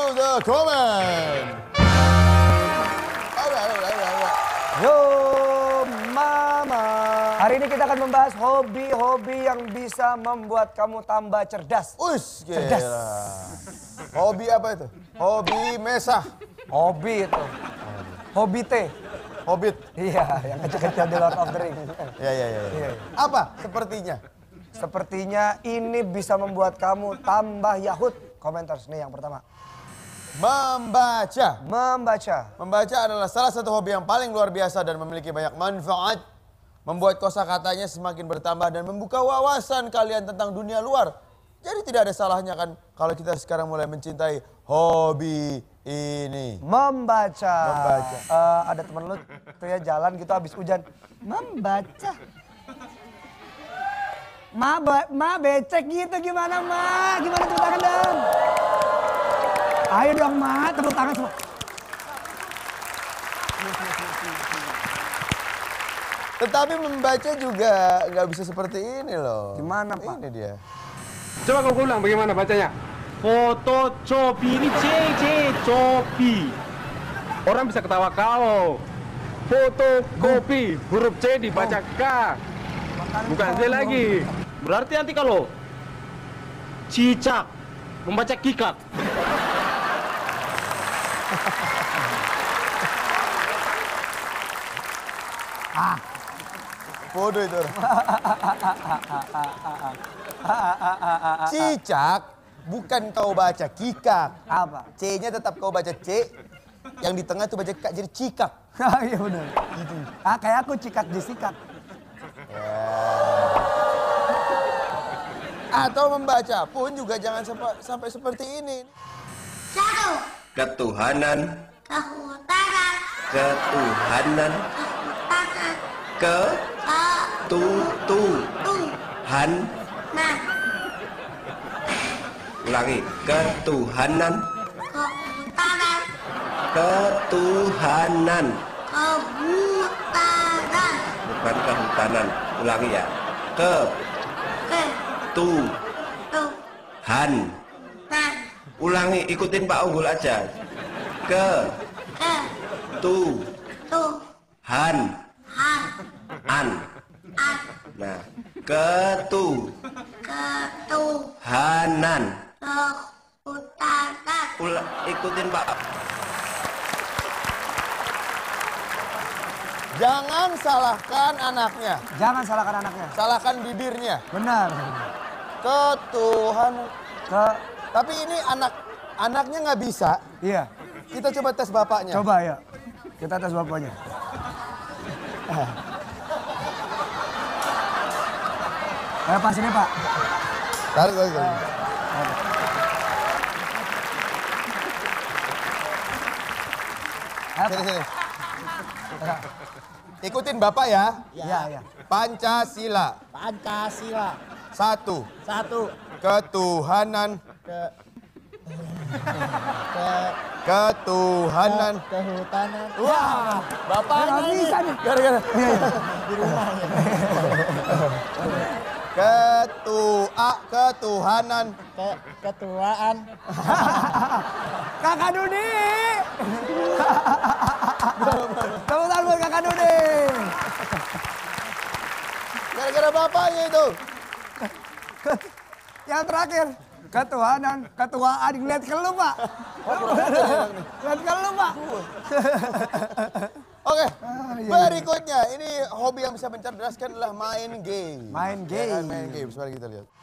Roll the comment. Yo mama. Hari ini kita akan membahas hobi-hobi yang bisa membuat kamu tambah cerdas. Us, cerdas. Hobi apa itu? Hobi mesah. Hobi itu. Hobi teh. Hobbit. Iya, yang kecil-kecil di Lord of the Ring. Iya. Apa sepertinya? Sepertinya ini bisa membuat kamu tambah yahut. Komentar nih yang pertama. Membaca. Membaca Adalah salah satu hobi yang paling luar biasa dan memiliki banyak manfaat. Membuat kosakatanya semakin bertambah dan membuka wawasan kalian tentang dunia luar. Jadi tidak ada salahnya kan kalau kita sekarang mulai mencintai hobi ini. Membaca. Ada temen lu tuh ya jalan gitu habis hujan. Membaca. Ma becek gitu gimana ma? Gimana tepuk tangan dong? Ayo dong ma, tepuk tangan semua. Tetapi membaca juga nggak bisa seperti ini loh. Gimana pak? Ini dia. Coba kau ulang bagaimana bacanya? Fotocopi ini copi. Orang bisa ketawa kau. Fotokopi huruf C dibaca K. Bukan C lagi. Berarti nanti kalau cicak membaca kikak. Bodoh itu orang. Cicak bukan kau baca kikak. Apa? C-nya tetap kau baca C. Yang di tengah tuh baca K jadi cikak. Iya benar. Gitu. Kayak aku cikak disikat. Atau membaca pun juga jangan sampai seperti ini. Satu. Ketuhanan, Kehutanan. ketuhanan, Kehutanan. ke tu han. Nah. Ulangi, ketuhanan, Kehutanan. ketuhanan, Kehutanan. bukan kehutanan. Ulangi ya, ke Ke. tu Tu. han. Nan. Ulangi, ikutin Pak Unggul aja. Ke Ke. tu Tu. han Han. an. An. Nah, ketuhanan. Ketuhanan. Kehutanan. Ikutin Pak. Jangan salahkan anaknya. Jangan salahkan anaknya. Salahkan bibirnya. Benar. Ketuhanan. Ke Tapi ini anaknya nggak bisa. iya. Kita coba tes bapaknya. Coba ya. Kita tes bapaknya. Ayo pas ini pak. Tarik lagi. Sini. Ikutin bapak ya. Iya. Pancasila. Pancasila. 1. Satu. Ketuhanan. Ketuhanan. Kehutanan. Wah, bapaknya Nggak ini. bisa nih. Gara-gara. Di rumah ya. Ketuhanan. Ketuaan. Kakak Dudi. Tepuk tangan buat Kakak Dudi. Gara-gara bapaknya itu. Yang terakhir. Ketuhanan, ketuaan. Lihat ke lu pak. Lihat ke lu pak. Oke, iya. berikutnya ini hobi yang bisa mencerdaskan adalah main game. Main Ya kan, game. main game. Mari kita lihat.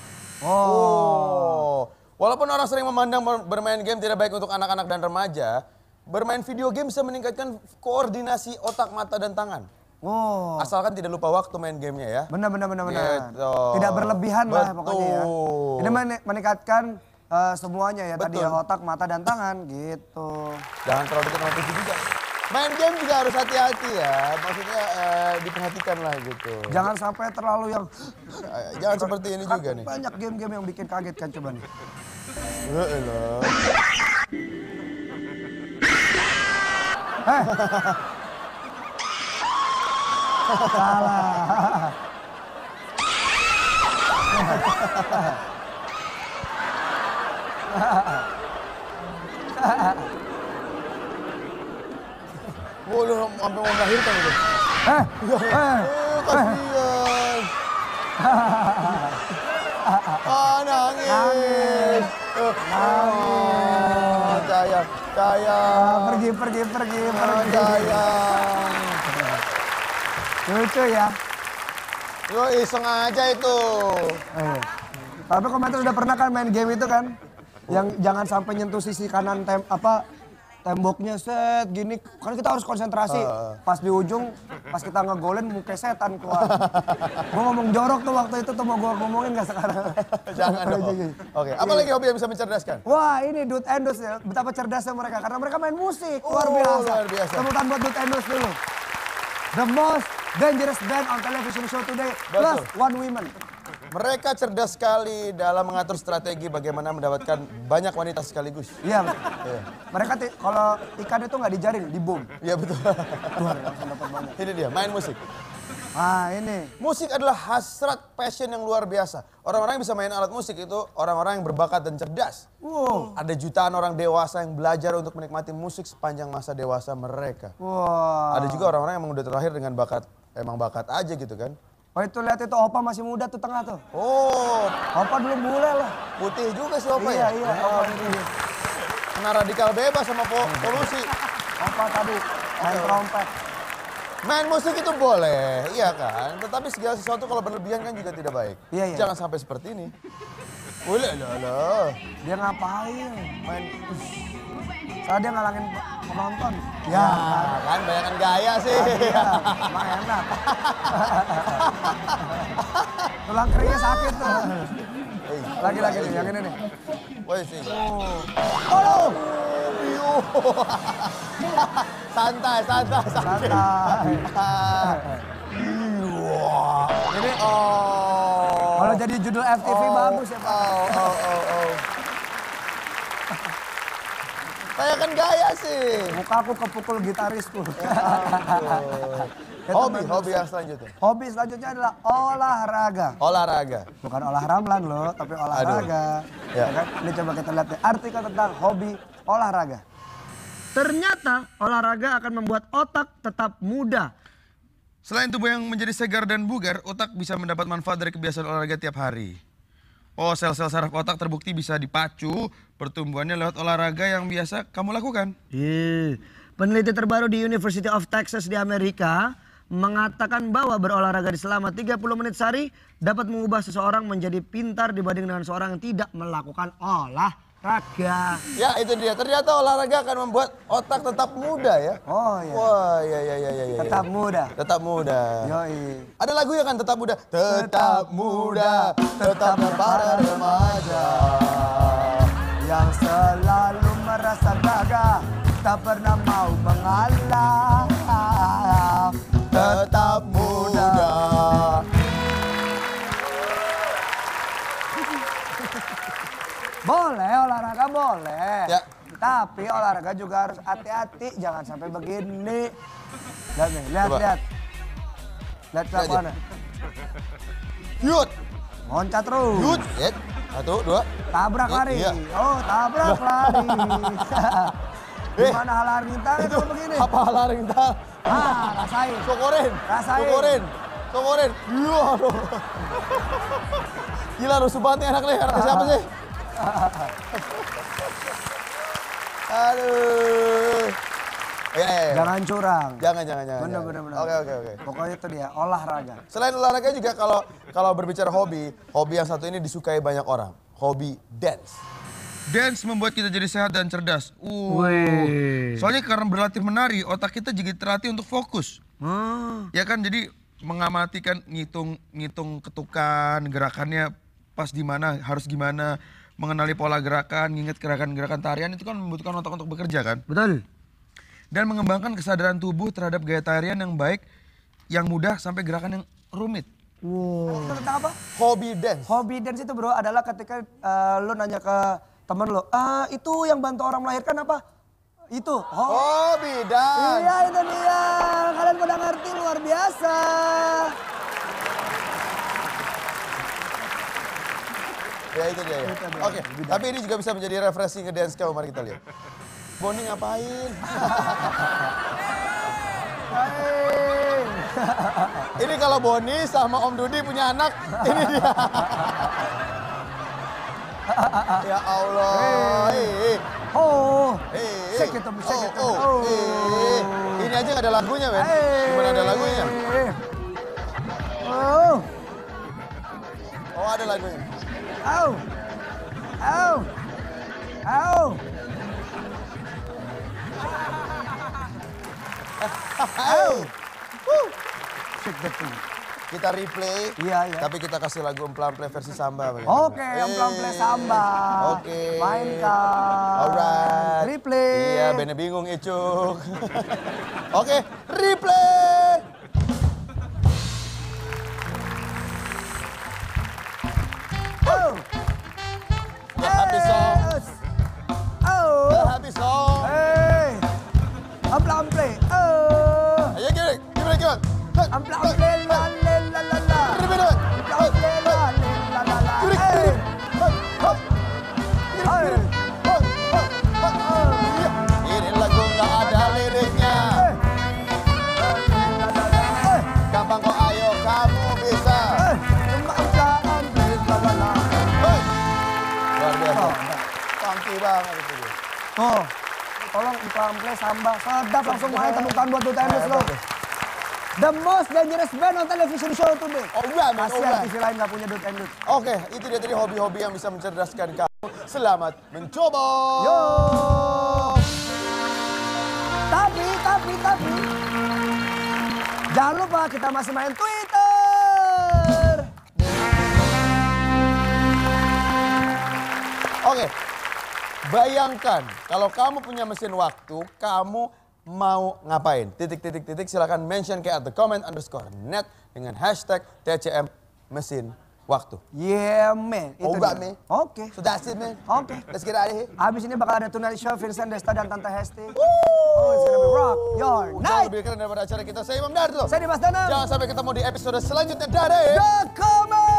Oh. Walaupun orang sering memandang bermain game tidak baik untuk anak-anak dan remaja, bermain video game bisa meningkatkan koordinasi otak, mata, dan tangan. Oh. Asalkan tidak lupa waktu main gamenya ya. Benar. Gitu. Tidak berlebihan lah Betul. pokoknya ya. Ini meningkatkan semuanya ya tadi ya, Betul. otak, mata, dan tangan gitu. Jangan terlalu dekat sama TV juga. Main game juga harus hati-hati ya. Maksudnya diperhatikan lah gitu. Jangan sampai terlalu yang Jangan seperti ini juga nih. banyak game-game yang bikin kaget kan coba nih. Elah. Salah. Oh, lu sampai mau melahirkan itu. Kasihan. Nangis. Sayang. Pergi. Sayang. Lucu ya. Yo iseng aja itu. Tapi komentar udah pernah kan main game itu kan? Yang jangan sampai nyentuh sisi kanan temboknya set gini. Kan kita harus konsentrasi. Pas di ujung, pas kita ngegolin muka setan keluar. Gue ngomong jorok tuh waktu itu tuh mau gue ngomongin gak sekarang? Jangan dong. Oke, apa lagi hobi yang bisa mencerdaskan? Wah ini Dut Endus ya, betapa cerdasnya mereka. Karena mereka main musik, luar biasa. Luar biasa. Temukan buat Dut Endus dulu. The most dangerous band on television show today, plus one woman. Mereka cerdas sekali dalam mengatur strategi bagaimana mendapatkan banyak wanita sekaligus. Iya, mereka kalau ikan itu nggak dijaring, dibom. Iya betul. Tuhan, langsung dapat banyak. Ini dia, main musik. Ah ini. Musik adalah hasrat passion yang luar biasa. Orang-orang yang bisa main alat musik itu orang-orang yang berbakat dan cerdas. Wow. Ada jutaan orang dewasa yang belajar untuk menikmati musik sepanjang masa dewasa mereka. Wow. Ada juga orang-orang yang udah terlahir dengan bakat, emang bakat aja gitu kan. Oh itu lihat itu Opa masih muda tuh tengah tuh. Oh, Opa dulu bule lah. putih juga sih Opa ya? Iya, Opa ini. Kena radikal bebas sama polusi. Opa tadi main trompet. Main musik itu boleh, iya kan? Tetapi segala sesuatu kalau berlebihan kan juga tidak baik. Iya. Jangan sampai seperti ini. Boleh lah. Dia ngapain? Main, Soalnya dia ngalangin penonton. ya kan banyakan gaya sih. Iya, emang enak. Tulang keringnya sakit tuh. Lagi nih, yang ini nih. Woi sih. Oh, Santai. santai. Ini Kalau jadi judul FTV bagus ya Pak. Banyakan gaya sih. Mukaku kepukul gitarisku. Hobi yang selanjutnya. Hobi selanjutnya adalah olahraga. Olahraga. Bukan olah ramlan loh, tapi olahraga. Ya. Ya kan? Ini coba kita lihat nih, artikel tentang hobi olahraga. Ternyata olahraga akan membuat otak tetap muda. Selain tubuh yang menjadi segar dan bugar, otak bisa mendapat manfaat dari kebiasaan olahraga tiap hari. Oh, sel-sel saraf otak terbukti bisa dipacu pertumbuhannya lewat olahraga yang biasa kamu lakukan. Peneliti terbaru di University of Texas di Amerika mengatakan bahwa berolahraga selama 30 menit sehari dapat mengubah seseorang menjadi pintar dibanding dengan seorang yang tidak melakukan olahraga. Ya, itu dia. Ternyata olahraga akan membuat otak tetap muda ya. Oh iya. Wah, ya. Tetap muda. Tetap muda. Yoi. Ada lagu yang kan tetap muda. Tetap muda, tetap para remaja. Yang selalu merasa gagah, tak pernah mau mengalah. Tetap muda. Boleh olahraga boleh. Ya. Tapi olahraga juga harus hati-hati, jangan sampai begini. Lihat nih, Coba. lihat. Lihat kelakuannya. Yut. Loncat terus. Yut. Yet. 1, 2. Tabrak lari. Iya. Oh, tabrak lari. Gimana hal rintangan kalau begini? Apa hal rintangan? Rasain. Sokorin. Rasain. Sokorin. Iya. Aduh. Gila rusuh banget nih anak nih. Anaknya siapa sih? Aduh. Ya. Jangan curang. Jangan. Bener. Oke. Pokoknya itu dia, olahraga. Selain olahraga juga kalau berbicara hobi yang satu ini disukai banyak orang. Hobi dance. Dance membuat kita jadi sehat dan cerdas. Soalnya karena berlatih menari, otak kita jadi terlatih untuk fokus. Ya kan, jadi mengamati kan, ngitung ketukan, gerakannya pas di mana, harus gimana, mengenali pola gerakan, nginget gerakan-gerakan tarian itu kan membutuhkan otak untuk bekerja kan. Betul. Dan mengembangkan kesadaran tubuh terhadap gaya tarian yang baik, yang mudah sampai gerakan yang rumit. Wow. Tentang apa? Hobi dance. Hobi dance itu bro adalah ketika lo nanya ke temen lo, itu yang bantu orang melahirkan apa? Itu. Hobi dance. Iya itu dia. Kalian pada ngerti, luar biasa. Ya itu dia ya. Oke, tapi ini juga bisa menjadi refreshing ke dance kamu, mari kita lihat. Boni ngapain? Hey. Ini kalau Boni sama Om Dudi punya anak, ini dia. Ya Allah. Hey. Oh. Hey. Shake it, shake it. Hey. Ini aja nggak ada lagunya, men. Gimana ada lagunya? Oh. Oh, ada lagunya. Au. Au. Au. Au. Shake that thing. Kita replay. Iya, iya. Tapi kita kasih lagu Emplang-Play versi samba. Oke, Emplang-Play samba. Oke. Mainkan. Alright. Replay. Iya, bener bingung Icuk. Oke, replay. Oh. Habis song. Oh. Habis song. Hey. Emplang-Play. Oh. Ayo gini, gimana? Emplang-Play la la la la la. Replay. Emplang-Play la la la la. Hey. Hey. Ini lagu nggak ada liriknya. Gampang kok, ayo kamu bisa. Hey. Luar biasa. Funky banget itu dia. Oh, tolong Emplang-Play samba. Sedap, langsung main temukan buat Duta Endus lo. The most dangerous band on television show today. Alright, man, Kasihan alright. TV lain gak punya Duta Endus. Oke, itu dia tadi hobi-hobi yang bisa mencerdaskan kamu. Selamat mencoba. Yo. Tapi. Jangan lupa kita masih main Twitter. Oke, bayangkan kalau kamu punya mesin waktu, kamu mau ngapain? Titik, silakan mention ke @thecomment_net dengan hashtag TCM mesin waktu. Yeah, man. Itu Alright, dia. man. Oke. So that's it, man. Oke. Let's get out of here. Abis ini bakal ada Tonight Show, Vincent Desta dan Tante Hesti. Oh, it's gonna be rock your Jauh night. lebih keren daripada acara kita. Saya Imam Darto. Saya Dimas Danang. Jangan sampai ketemu di episode selanjutnya dari The Comment.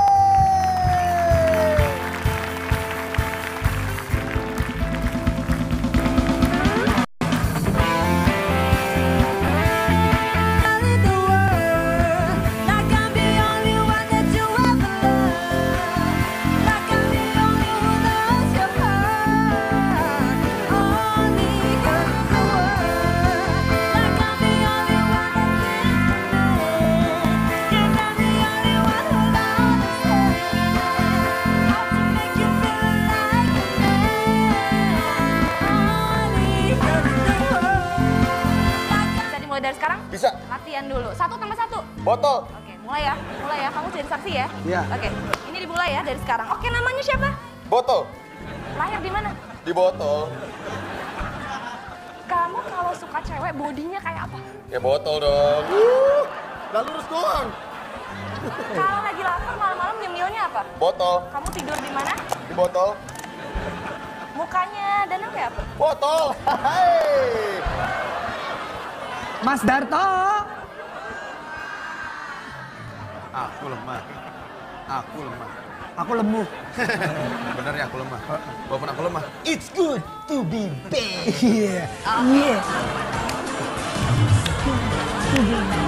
Dari sekarang? Bisa. Latihan dulu. 1 tambah 1. Botol. Oke, mulai ya. Kamu jadi saksi ya? Iya. Oke, ini dimulai ya dari sekarang. Oke, namanya siapa? Botol. Lahir di mana? Di botol. Kamu kalau suka cewek bodinya kayak apa? Ya botol dong. Lah lurus doang. Kalau lagi lapar malam-malam nyemilnya apa? Botol. Kamu tidur di mana? Di botol. Mukanya Danang kayak apa? Botol. Hai. Mas Darto. Aku lemah. Aku lemu. Bener ya, aku lemah. Walaupun aku lemah. It's good to be back. Iya. Iya.